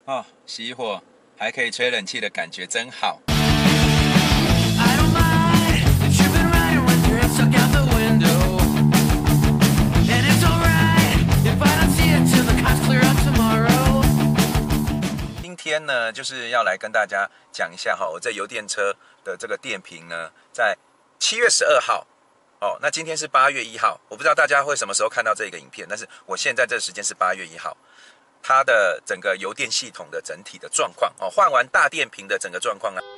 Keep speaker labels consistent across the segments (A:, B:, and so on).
A: 哦，熄火还可以吹冷气的感觉真好。今天呢，就是要来跟大家讲一下哈，我这油电车的这个电瓶呢，在7月12号。哦，那今天是8月1号，我不知道大家会什么时候看到这个影片，但是我现在这个时间是8月1号，它的整个油电系统的整体的状况哦，换完大电瓶的整个状况呢。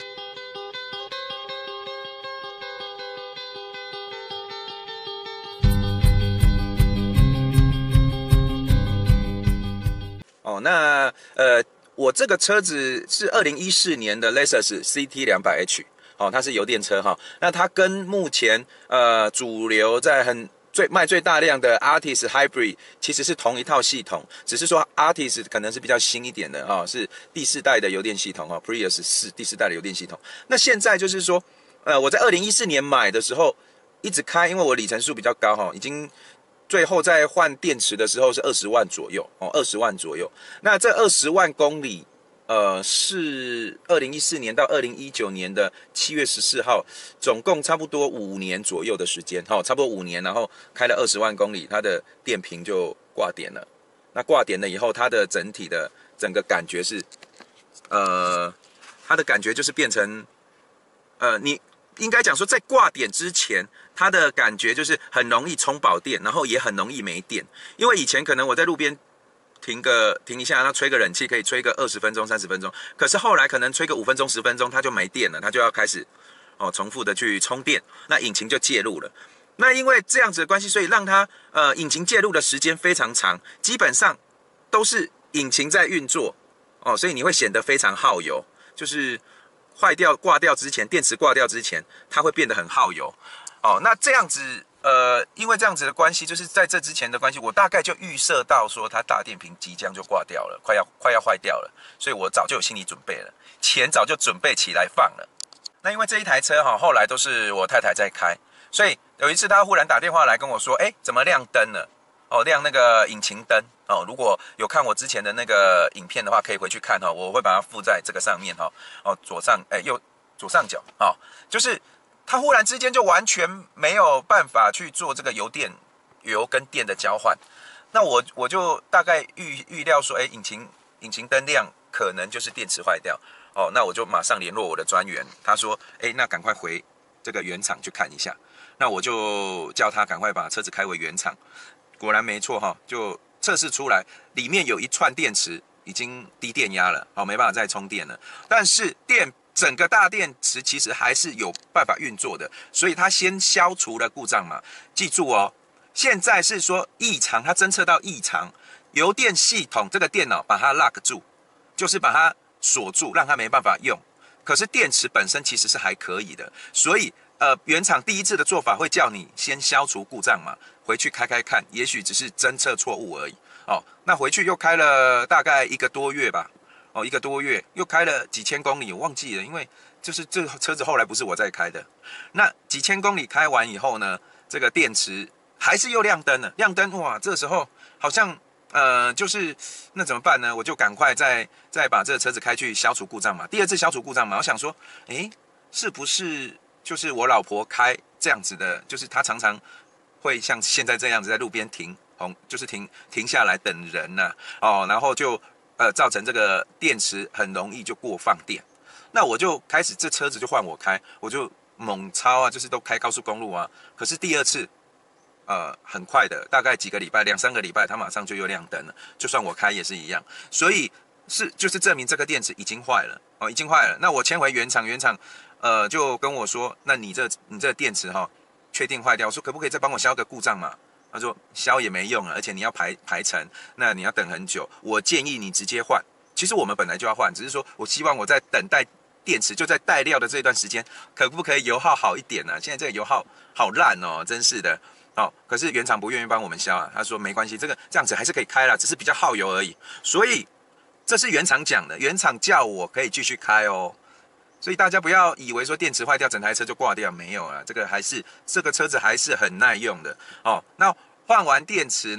A: 哦，那我这个车子是2014年的 Lexus CT 200H。哦，它是油电车哈，那它跟目前主流在卖最大量的 Artis Hybrid 其实是同一套系统，只是说 Artis 可能是比较新一点的哈，是第4代的油电系统哈 ，Prius 是第4代的油电系统。那现在就是说，我在2014年买的时候一直开，因为我里程数比较高哈，已经最后在换电池的时候是20万左右哦，20万左右。那这20万公里。是2014年到2019年的7月14号，总共差不多5年左右的时间，差不多5年，然后开了20万公里，它的电瓶就挂点了。那挂点了以后，它的整体的整个感觉是，它的感觉就是变成，你应该讲说在挂点之前，它的感觉就是很容易充饱电，然后也很容易没电，因为以前可能我在路边。停一下，然后吹个冷气可以吹个20分钟、30分钟，可是后来可能吹个5分钟、10分钟，它就没电了，它就要开始重复的去充电，那引擎就介入了。那因为这样子的关系，所以让它引擎介入的时间非常长，基本上都是引擎在运作哦，所以你会显得非常耗油，就是挂掉之前，电池挂掉之前，它会变得很耗油哦。那这样子。因为这样子的关系，就是在这之前的关系，我大概就预设到说它大电瓶即将就挂掉了，快要坏掉了，所以我早就有心理准备了，钱早就准备起来放了。那因为这一台车后来都是我太太在开，所以有一次她忽然打电话来跟我说，怎么亮灯了？哦，亮那个引擎灯哦。如果有看我之前的那个影片的话，可以回去看我会把它附在这个上面左上角就是。它忽然之间就完全没有办法去做这个油跟电的交换，那我就大概预料说，引擎灯亮可能就是电池坏掉哦，那我就马上联络我的专员，他说，那赶快回这个原厂去看一下，那我就叫他赶快把车子开回原厂，果然没错就测试出来里面有一串电池已经低电压了，没办法再充电了，但是整个大电池其实还是有办法运作的，所以它先消除了故障嘛。记住哦，现在是说异常，它侦测到异常，油电系统这个电脑把它 lock 住，就是把它锁住，让它没办法用。可是电池本身其实是还可以的，所以原厂第一次的做法会叫你先消除故障嘛，回去开看，也许只是侦测错误而已哦。那回去又开了大概1个多月吧。1个多月又开了几千公里，我忘记了，因为就是这车子后来不是我在开的。那几千公里开完以后呢，这个电池还是又亮灯了，亮灯哇，这时候好像就是那怎么办呢？我就赶快再把这个车子开去消除故障嘛。第2次消除故障嘛，我想说，是不是就是我老婆开这样子的，就是她常常会像现在这样子在路边就是停下来等人呐然后就。造成这个电池很容易就过放电，那我就开始这车子就换我开，我就猛超啊，就是都开高速公路啊。可是第2次，很快的，大概几个礼拜，2、3个礼拜，它马上就又亮灯了。就算我开也是一样，所以就是证明这个电池已经坏了已经坏了。那我牵回原厂，就跟我说，那你这电池确定坏掉，我说可不可以再帮我消个故障嘛？他说消也没用了，而且你要排程，那你要等很久。我建议你直接换。其实我们本来就要换，只是说我希望我在等待电池就在待料的这段时间，可不可以油耗好一点呢？现在这个油耗好烂哦，真是的。可是原厂不愿意帮我们消啊，他说没关系，这样子还是可以开啦，只是比较耗油而已。所以这是原厂讲的，原厂叫我可以继续开哦。所以大家不要以为说电池坏掉整台车就挂掉，没有啊，这个车子还是很耐用的那换完电池呢，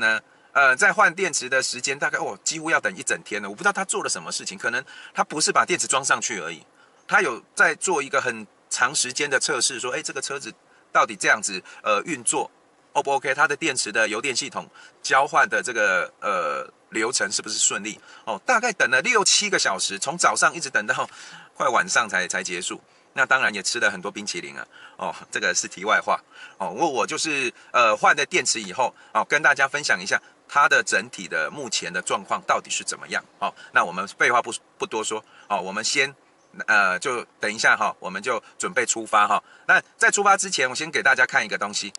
A: 在换电池的时间大概几乎要等一整天了。我不知道他做了什么事情，可能他不是把电池装上去而已，他有在做一个很长时间的测试，说，这个车子到底这样子运作 O 不 OK？ 它的电池的油电系统交换的这个流程是不是顺利？大概等了6、7个小时，从早上一直等到快晚上才结束。那当然也吃了很多冰淇淋啊。这个是题外话。我就是换了电池以后，跟大家分享一下它的整体的目前的状况到底是怎么样。那我们废话不多说，我们先就等一下我们就准备出发那在出发之前，我先给大家看一个东西。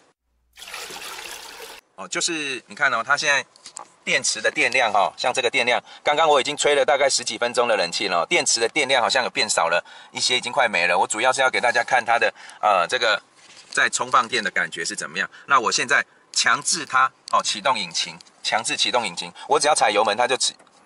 A: 就是你看它现在电池的电量像这个电量，刚刚我已经吹了大概10几分钟的冷气了，电池的电量好像有变少了一些，已经快没了。我主要是要给大家看它的这个在充放电的感觉是怎么样。那我现在强制它启动引擎，强制启动引擎，我只要踩油门它就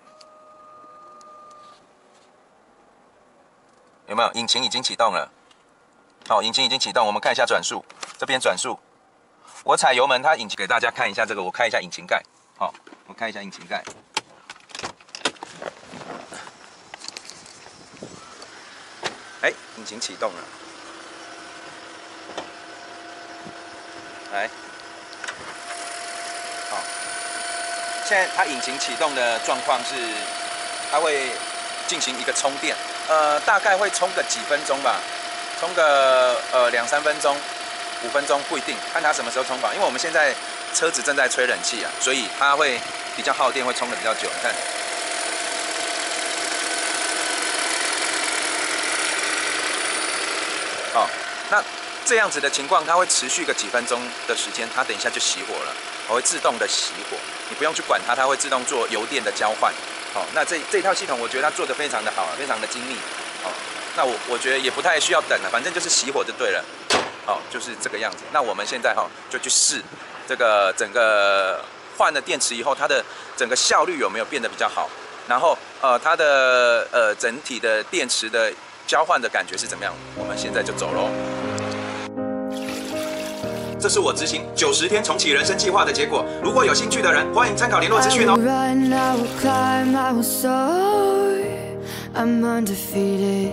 A: 有没有？引擎已经启动了。引擎已经启动，我们看一下转速，这边转速，我踩油门，它引擎给大家看一下这个，我开一下引擎盖。我看一下引擎盖。引擎启动了。来，现在它引擎启动的状况是，它会进行一个充电，大概会充个几分钟吧，充个2、3分钟、5分钟不一定，看它什么时候充饱。因为我们现在车子正在吹冷气啊，所以它会比较耗电，会充的比较久。你看，那这样子的情况，它会持续个几分钟的时间，它等一下就熄火了，会自动的熄火，你不用去管它，它会自动做油电的交换。那这套系统我觉得它做得非常的好，非常的精密。那我觉得也不太需要等了，反正就是熄火就对了。就是这个样子。那我们现在就去试这个整个换了电池以后，它的整个效率有没有变得比较好？然后它的整体的电池的交换的感觉是怎么样？我们现在就走喽。这是我执行90天重启人生计划的结果。如果有兴趣的人，欢迎参考联络资讯哦。I'm undefeated,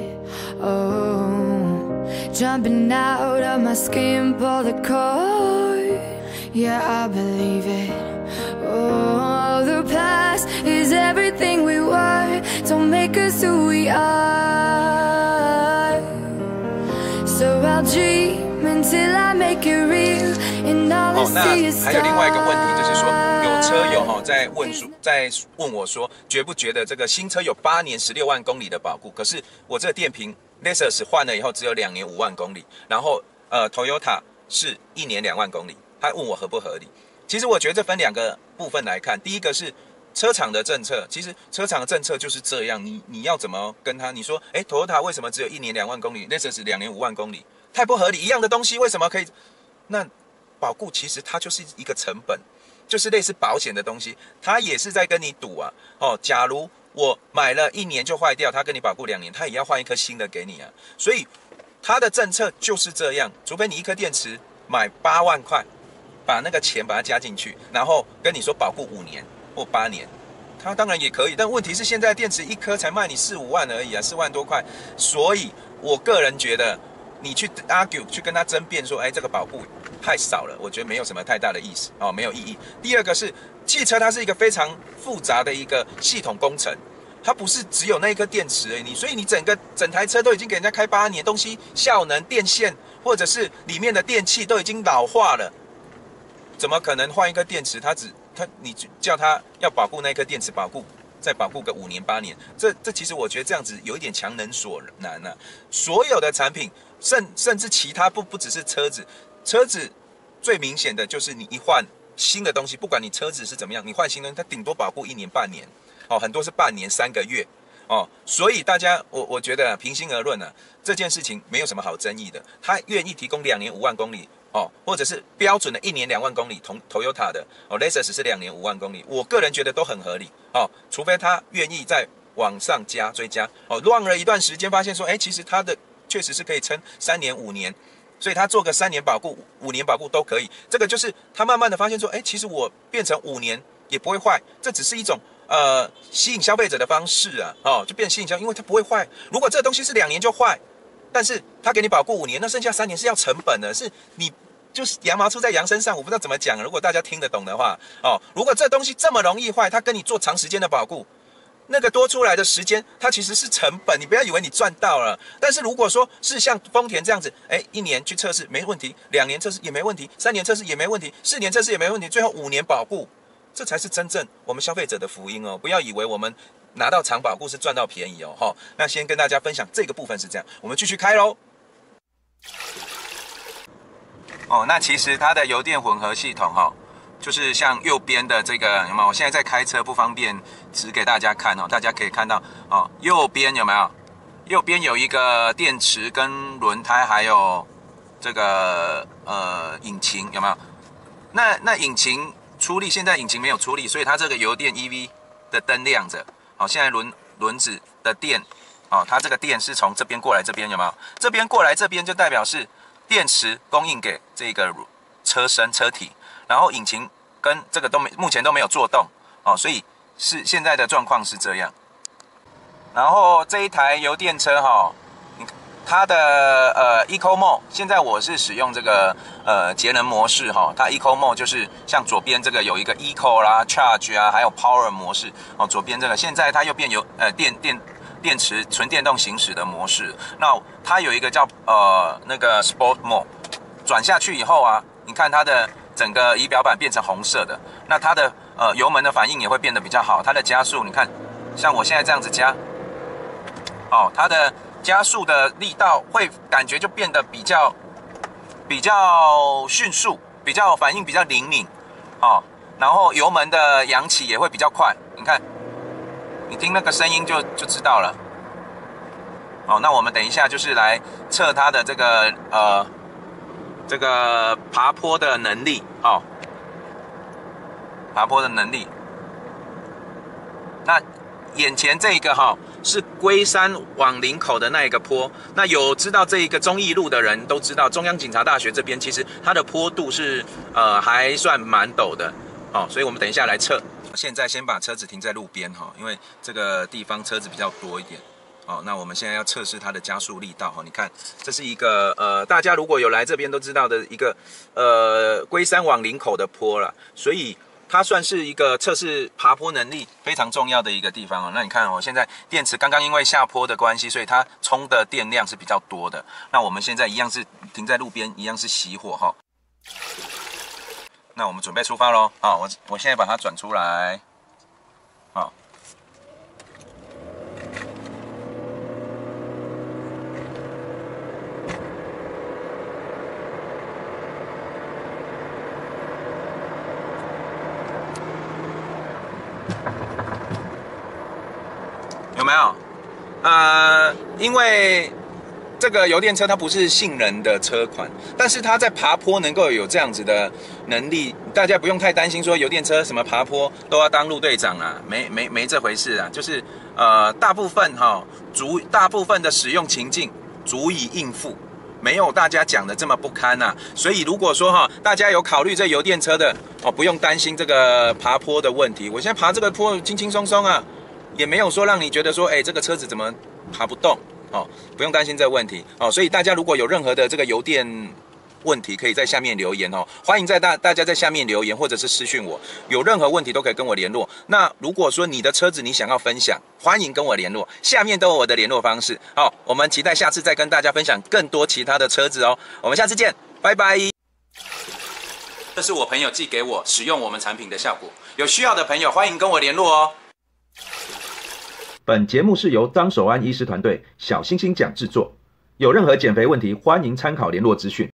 A: jumping out of my skin, pull the cord, yeah, I believe it. The past is everything we were, don't make us who we are. So I'll dream until I make it real, and all I see is stars. 还有另外一个问题就是说，有车友在问我说，觉不觉得这个新车有8年16万公里的保固？可是我这个电瓶 Lexus 换了以后只有2年5万公里，然后Toyota 是1年2万公里。他问我合不合理？其实我觉得这分2个部分来看，第一个是车厂的政策，其实车厂的政策就是这样，你要怎么跟他？你说，Toyota 为什么只有1年2万公里 ，Lexus 2年5万公里？太不合理，一样的东西为什么可以？那保固其实它就是一个成本，就是类似保险的东西，它也是在跟你赌啊。假如我买了1年就坏掉，他跟你保固2年，他也要换一颗新的给你啊。所以他的政策就是这样，除非你一颗电池买8万块，把那个钱把它加进去，然后跟你说保固5年或8年，他当然也可以。但问题是现在电池一颗才卖你4、5万而已啊，4万多块。所以我个人觉得，你去 argue 去跟他争辩说，这个保固太少了，我觉得没有什么太大的意思没有意义。第二个是汽车，它是一个非常复杂的一个系统工程，它不是只有那一颗电池而已，所以你整台车都已经给人家开8年，东西效能、电线或者是里面的电器都已经老化了，怎么可能换一颗电池？你叫他要保固那一颗电池再保固个5年8年，这其实我觉得这样子有一点强人所难啊。所有的产品，甚至其他不只是车子最明显的就是你一换新的东西，不管你车子是怎么样，你换新东西，它顶多保固1年半年，很多是半年3个月所以大家我觉得平心而论这件事情没有什么好争议的。他愿意提供2年5万公里或者是标准的1年2万公里，Toyota 的Lexus 是2年5万公里，我个人觉得都很合理除非他愿意再往上追加乱了一段时间，发现说其实他的确实是可以撑3年5年所以他做个3年保固、5年保固都可以。这个就是他慢慢的发现说，其实我变成5年也不会坏，这只是一种吸引消费者的方式啊，就变吸引因为它不会坏。如果这个东西是2年就坏，但是他给你保固5年，那剩下3年是要成本的，是你就是羊毛出在羊身上，我不知道怎么讲。如果大家听得懂的话，如果这东西这么容易坏，他跟你做长时间的保固，那个多出来的时间，它其实是成本，你不要以为你赚到了。但是如果说是像丰田这样子，1年去测试没问题，2年测试也没问题，3年测试也没问题，4年测试也没问题，最后5年保固，这才是真正我们消费者的福音哦！不要以为我们拿到长保固是赚到便宜哦。那先跟大家分享这个部分是这样，我们继续开喽。那其实它的油电混合系统就是像右边的这个有没有？我现在在开车不方便指给大家看大家可以看到右边有没有？右边有一个电池跟轮胎，还有这个引擎有没有？那引擎出力，现在引擎没有出力，所以它这个油电 EV 的灯亮着。现在轮子的电它这个电是从这边过来这边有没有？这边过来这边就代表是电池供应给这个车身车体。然后引擎跟这个目前都没有作动所以是现在的状况是这样。然后这一台油电车它的Eco Mode， 现在我是使用这个节能模式它 Eco Mode 就是像左边这个有一个 Eco 啦、Charge 啊，还有 Power 模式左边这个现在它又变有电池纯电动行驶的模式。那它有一个叫那个 Sport Mode， 转下去以后你看它的整个仪表板变成红色的，那它的油门的反应也会变得比较好，它的加速你看，像我现在这样子加，它的加速的力道会感觉就变得比较迅速，比较反应比较灵敏，然后油门的扬起也会比较快，你看，你听那个声音就知道了。那我们等一下就是来测它的这个爬坡的能力爬坡的能力。那眼前这个是龟山往林口的那一个坡。那有知道这一个忠义路的人都知道，中央警察大学这边其实它的坡度是还算蛮陡的所以我们等一下来测。现在先把车子停在路边因为这个地方车子比较多一点。那我们现在要测试它的加速力道你看，这是一个大家如果有来这边都知道的一个龟山往林口的坡啦，所以它算是一个测试爬坡能力非常重要的一个地方那你看现在电池刚刚因为下坡的关系，所以它充的电量是比较多的。那我们现在一样是停在路边，一样是熄火那我们准备出发咯我现在把它转出来有没有？因为这个油电车它不是性能的车款，但是它在爬坡能够有这样子的能力，大家不用太担心说油电车什么爬坡都要当路队长没这回事就是大部分大部分的使用情境足以应付，没有大家讲的这么不堪所以如果说大家有考虑这油电车的不用担心这个爬坡的问题。我现在爬这个坡轻轻松松也没有说让你觉得说这个车子怎么爬不动不用担心这个问题所以大家如果有任何的这个油电问题，可以在下面留言欢迎大家在下面留言或者是私讯我，有任何问题都可以跟我联络。那如果说你的车子你想要分享，欢迎跟我联络，下面都有我的联络方式我们期待下次再跟大家分享更多其他的车子我们下次见，拜拜。这是我朋友寄给我使用我们产品的效果，有需要的朋友欢迎跟我联络
B: 本节目是由张守安医师团队小星星讲制作，有任何减肥问题，欢迎参考联络资讯。